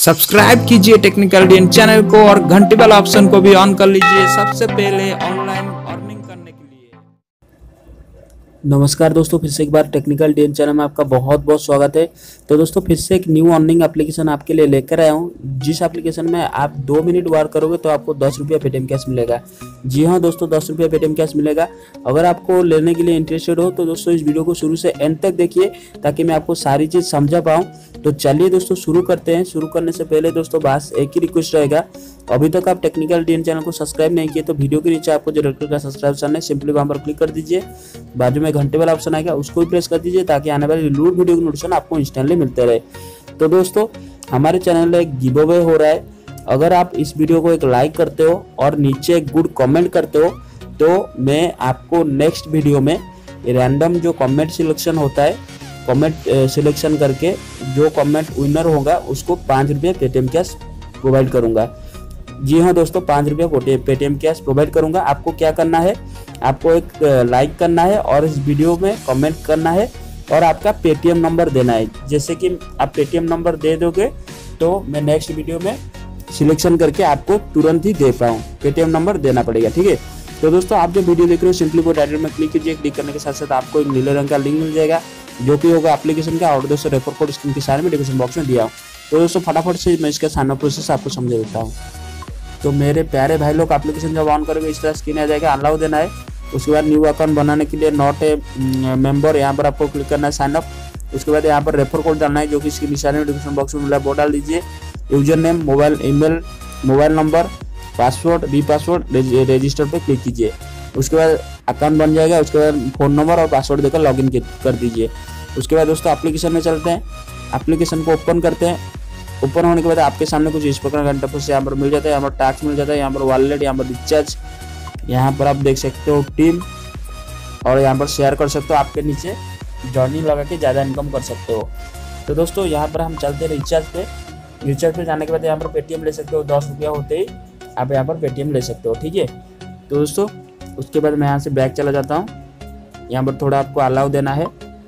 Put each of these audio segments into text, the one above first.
Subscribe कीजिए technical DN channel को और घंटी वाला ऑप्शन को भी ऑन कर लीजिए सबसे पहले ऑनलाइन अर्निंग करने के लिए। नमस्कार दोस्तों, फिर से एक बार टेक्निकल डीएन चैनल में आपका बहुत बहुत स्वागत है। तो दोस्तों फिर से एक न्यू अर्निंग एप्लीकेशन आपके लिए लेकर आया हूँ, जिस एप्लीकेशन में आप 2 मिनट वार करोगे तो आपको 10 रुपया पेटीएम कैश मिलेगा। जी हाँ दोस्तों, 10 रुपया पेटीएम कैश मिलेगा। अगर आपको लेने के लिए इंटरेस्टेड हो तो दोस्तों इस वीडियो को शुरू से एंड तक देखिए ताकि मैं आपको सारी चीज़ समझा पाऊँ। तो चलिए दोस्तों शुरू करते हैं। शुरू करने से पहले दोस्तों बस एक ही रिक्वेस्ट रहेगा, अभी तक आप टेक्निकल डीएन चैनल को सब्सक्राइब नहीं किए तो वीडियो के नीचे आपको जो रेड कलर का सब्सक्राइब बटन है सिंपली वहां पर क्लिक कर दीजिए। बाजू में घंटे वाला ऑप्शन आएगा उसको भी प्रेस कर दीजिए ताकि आने वाली वीडियो की नोटिफिकेशन आपको इंस्टेंटली मिलते रहे। तो दोस्तों हमारे चैनल में एक गिव अवे हो रहा है। अगर आप इस वीडियो को एक लाइक करते हो और नीचे एक गुड कमेंट करते हो तो मैं आपको नेक्स्ट वीडियो में रैंडम जो कमेंट सिलेक्शन होता है, कमेंट सिलेक्शन करके जो कमेंट विनर होगा उसको 5 रुपये पेटीएम कैश प्रोवाइड करूंगा। जी हाँ दोस्तों, 5 रुपये पेटीएम कैश प्रोवाइड करूंगा। आपको क्या करना है, आपको एक लाइक करना है और इस वीडियो में कमेंट करना है और आपका पेटीएम नंबर देना है। जैसे कि आप पेटीएम नंबर दे दोगे तो मैं नेक्स्ट वीडियो में सिलेक्शन करके आपको तुरंत ही दे पाऊँ। पेटीएम नंबर देना पड़ेगा, ठीक है। तो दोस्तों आप जो वीडियो देख रहे हो सिंपली वो डायरेक्ट में क्लिक कीजिए। क्लिक करने के साथ साथ आपको एक नीले रंग का लिंक मिल जाएगा जो कि होगा एप्लीकेशन का, और दोस्तों रेफर कोड स्क्रीन के सारे में डिस्क्रिप्शन बॉक्स में दिया हूँ। तो दोस्तों फटाफट से मैं इसका साइन अप प्रोसेस आपको समझा देता हूँ। तो मेरे प्यारे भाई लोग, एप्लीकेशन जब ऑन करोगे इस तरह स्क्रीन आ जाएगा, अलाउ देना है। उसके बाद न्यू अकाउंट बनाने के लिए नॉट ए मेंबर यहाँ पर आपको क्लिक करना है, साइन अप। उसके बाद यहाँ पर रेफर कोड डालना है जो कि इसके निशान में डिस्क्रिप्शन बॉक्स में मिला है, वो डाल दीजिए। Username, mobile, email, mobile number, password, re password, register पर क्लिक कीजिए। उसके बाद अकाउंट बन जाएगा। उसके बाद फ़ोन नंबर और पासवर्ड देकर लॉगिन कर दीजिए। उसके बाद दोस्तों एप्लीकेशन में चलते हैं। एप्लीकेशन को ओपन करते हैं। ओपन होने के बाद आपके सामने कुछ इस प्रकार का इंटरफेस यहाँ पर मिल जाता है। यहाँ पर टैक्स मिल जाता है, यहाँ पर वॉलेट, यहाँ पर रिचार्ज, यहाँ पर आप देख सकते हो टीम, और यहाँ पर शेयर कर सकते हो। आपके नीचे जॉइनिंग लगा के ज़्यादा इनकम कर सकते हो। तो दोस्तों यहाँ पर हम चलते हैं रिचार्ज पे। रिचार्ज पे जाने के बाद यहाँ पर पेटीएम ले सकते हो। 10 रुपया होते ही आप यहाँ पर पेटीएम ले सकते हो, ठीक है। तो दोस्तों उसके बाद मैं यहाँ से बैक चला जाता हूँ। यहाँ पर थोड़ा आपको अलाउ देना है।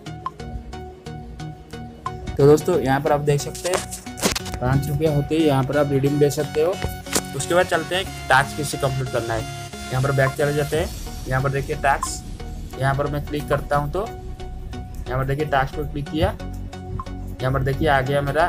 तो दोस्तों यहाँ पर आप देख सकते हैं 5 रुपया होते ही यहाँ पर आप रिडीम दे सकते हो। उसके बाद चलते हैं टास्क किससे कंप्लीट करना है। यहाँ पर बैक चले जाते हैं। यहाँ पर देखिए टास्क, यहाँ पर मैं क्लिक करता हूँ तो यहाँ पर देखिए टास्क पर क्लिक किया। यहाँ पर देखिए आ गया मेरा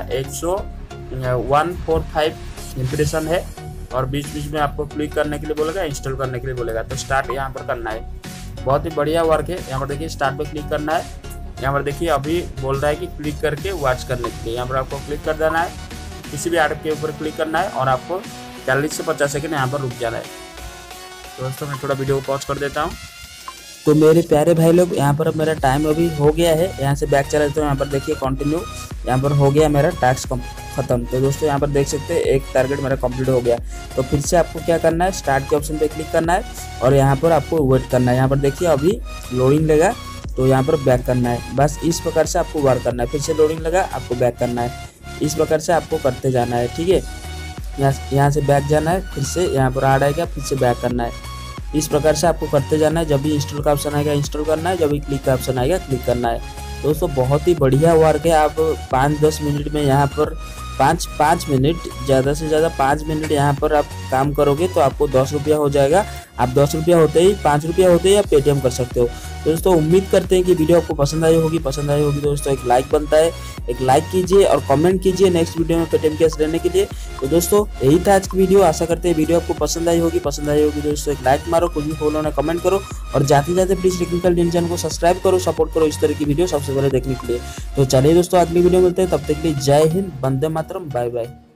145 इंप्रेशन है, और बीच बीच में आपको क्लिक करने के लिए बोलेगा, इंस्टॉल करने के लिए बोलेगा। तो स्टार्ट यहाँ पर करना है। बहुत ही बढ़िया वर्क है। यहाँ पर देखिए स्टार्ट पे क्लिक करना है। यहाँ पर देखिए अभी बोल रहा है कि क्लिक करके वॉच करने के लिए, यहाँ पर आपको क्लिक कर देना है। किसी भी ऐड के ऊपर क्लिक करना है और आपको 40 से 50 सेकंड यहाँ पर रुक जाना है। तो दोस्तों मैं थोड़ा वीडियो को पॉज कर देता हूँ। तो मेरे प्यारे भाई लोग, यहाँ पर मेरा टाइम अभी हो गया है। यहाँ से बैक चला जाता हूँ। यहाँ पर देखिए कंटिन्यू, यहाँ पर हो गया मेरा टास्क खत्म। तो दोस्तों यहाँ पर देख सकते हैं एक टारगेट मेरा कंप्लीट हो गया। तो फिर से आपको क्या करना है, स्टार्ट के ऑप्शन पे क्लिक करना है और यहाँ पर आपको वेट करना है। यहाँ पर देखिए अभी लोडिंग लेगा तो यहाँ पर बैक करना है। बस इस प्रकार से आपको वर्क करना है। फिर से लोडिंग लगा, आपको बैक करना है। इस प्रकार से आपको करते जाना है, ठीक है। यहाँ से बैक जाना है, फिर से यहाँ पर ऐड आएगा, फिर से बैक करना है। इस प्रकार से आपको करते जाना है। जब भी इंस्टॉल का ऑप्शन आएगा इंस्टॉल करना है, जब भी क्लिक का ऑप्शन आएगा क्लिक करना है। दोस्तों बहुत ही बढ़िया वर्क है। आप 5-10 मिनट में यहाँ पर 5 मिनट, ज़्यादा से ज़्यादा 5 मिनट यहाँ पर आप काम करोगे तो आपको 10 रुपया हो जाएगा। आप 10 रुपया होते ही, 5 रुपया होते ही आप पेटीएम कर सकते हो। तो दोस्तों उम्मीद करते हैं कि वीडियो आपको पसंद आई होगी। दोस्तों एक लाइक बनता है, एक लाइक कीजिए और कमेंट कीजिए नेक्स्ट वीडियो में पेटीएम कैश लेने के लिए। तो दोस्तों यही था आज की वीडियो। आशा करते हैं वीडियो आपको पसंद आई होगी। दोस्तों एक लाइक मारो, कुछ भी फॉलो ना, कमेंट करो और जाते जाते प्लीज टेक्निकल डीएन चैनल को सब्सक्राइब करो, सपोर्ट करो इस तरह की वीडियो सबसे पहले देखने के लिए। तो चलिए दोस्तों अगली वीडियो मिलते हैं, तब तक के लिए जय हिंद, वंदे मातरम, बाय बाय।